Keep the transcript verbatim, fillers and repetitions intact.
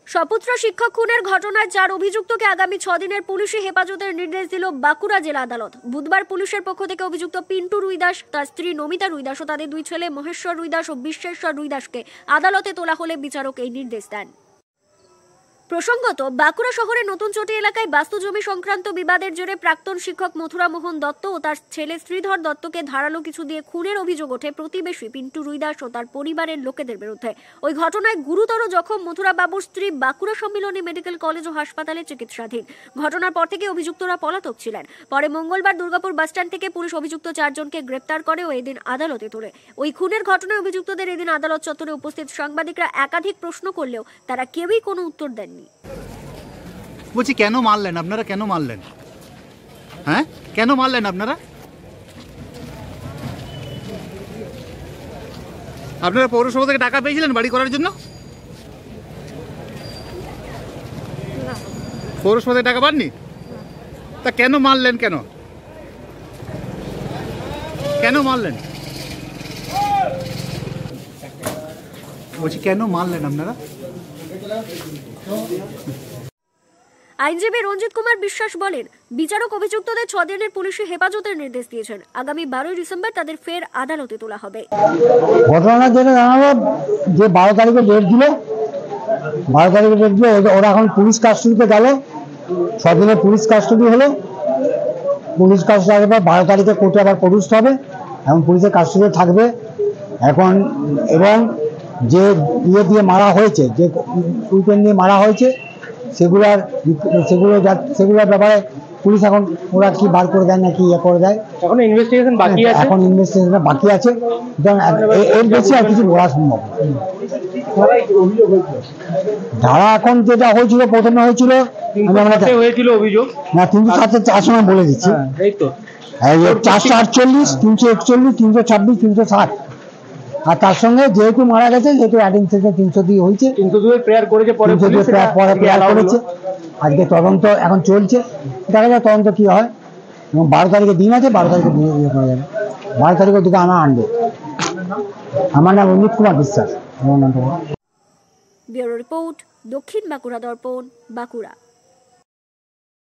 সপুত্র শিক্ষক খুনের ঘটনায় চার অভিযুক্তকে আগামী ছদিনের পুলিশি হেফাজতের নির্দেশ দিল বাঁকুড়া জেলা আদালত। বুধবার পুলিশের পক্ষ থেকে অভিযুক্ত পিন্টু রুইদাস, তার স্ত্রী নমিতা রুইদাস ও তাদের দুই ছেলে মহেশ্বর রুইদাস ও বিশ্বেশ্বর রুইদাসকে আদালতে তোলা হলে বিচারক এই নির্দেশ দেন। প্রসঙ্গত, বাঁকুড়া শহরের নতুন চটি এলাকায় বাস্তু জমি সংক্রান্ত বিবাদের জেরে প্রাক্তন শিক্ষক মথুরা মোহন দত্ত ও তার ছেলে শ্রীধর দত্তকে ধারালো কিছু দিয়ে খুনের অভিযোগ ওঠে প্রতিবেশী পিন্টু রুইদাস ও তার পরিবারের লোকেদের বিরুদ্ধে। ওই ঘটনায় গুরুতর জখম মথুরা বাবুর স্ত্রী বাঁকুড়া সম্মিলনী মেডিকেল কলেজ ও হাসপাতালে চিকিৎসাধীন। ঘটনার পর থেকে অভিযুক্তরা পলাতক ছিলেন। পরে মঙ্গলবার দুর্গাপুর বাসস্ট্যান্ড থেকে পুলিশ অভিযুক্ত চারজনকে গ্রেপ্তার করে ও এদিন আদালতে তোলে। ওই খুনের ঘটনায় অভিযুক্তদের এদিন আদালত চত্বরে উপস্থিত সাংবাদিকরা একাধিক প্রশ্ন করলেও তারা কেউই কোনো উত্তর দেননি। বলছি, কেন মারলেন আপনারা? কেন মারলেন? হ্যাঁ, কেন মারলেন আপনারা? আপনারা পৌরসভা থেকে টাকা পেয়েছিলেন বাড়ি করার জন্য? পৌরসভা থেকে টাকা পাননি? তা কেন মারলেন? কেন কেন মারলেন? বলছি, কেন মারলেন আপনারা? আইনজীবী রঞ্জিত কুমার বিশ্বাস বলেন, বিচারক অভিযুক্তদের ছ দিনের পুলিশি হেফাজতের নির্দেশ দিয়েছেন। আগামী বারোই ডিসেম্বর তাদের ফের আদালতে তোলা হবে। ঘটনা যেটা জানাবো যে বারো তারিখে ডেট দিল, বারো তারিখে ডেট দিল, ওরা এখন পুলিশ কাস্টডিতে গেল। ছ দিনের পুলিশ কাস্টডি হলো। পুলিশ কাস্টডি পর বারো তারিখে কোর্টে আবার প্রডিউসড হবে, এখন পুলিশের কাস্টডিতে থাকবে এখন। এবং যে ইয়ে দিয়ে মারা হয়েছে, যে উইপেন দিয়ে মারা হয়েছে, সেগুলার সেগুলো সেগুলোর ব্যাপারে পুলিশ এখন ওরা কি বার করে দেয় না কি ইয়ে করে দেয়, এখন ইনভেস্টিগেশন বাকি আছে। এখন ইনভেস্টিগেশন বাকি আছে, এর বেশি আর কিছু বলা সম্ভব। ধারা এখন যেটা হয়েছিল, প্রথমে হয়েছিল হয়েছিল অভিযোগ না তিনশো সাতশো চার সময় বলে দিচ্ছি, চারশো আটচল্লিশ, তিনশো একচল্লিশ, তিনশো ছাব্বিশ, তিনশো ষাট। আর তার সঙ্গে যেহেতু মারা গেছে, যেহেতু অ্যাটেন্ডেন্সে তিনশো দুই হয়েছে, তিনশো দুই প্রেয়ার করেছে, পরে প্রেয়ার করেছে। আজকে তদন্ত এখন চলছে, দেখা যায় তদন্ত কি হয়। এবং বারো তারিখে দিন আছে, বারো তারিখে ইয়ে করা যাবে। বারো তারিখের দিকে আমার আনবে। আমার নাম রঞ্জিত কুমার বিশ্বাস। ব্যুরো রিপোর্ট, দক্ষিণ বাঁকুড়া দর্পণ, বাঁকুড়া।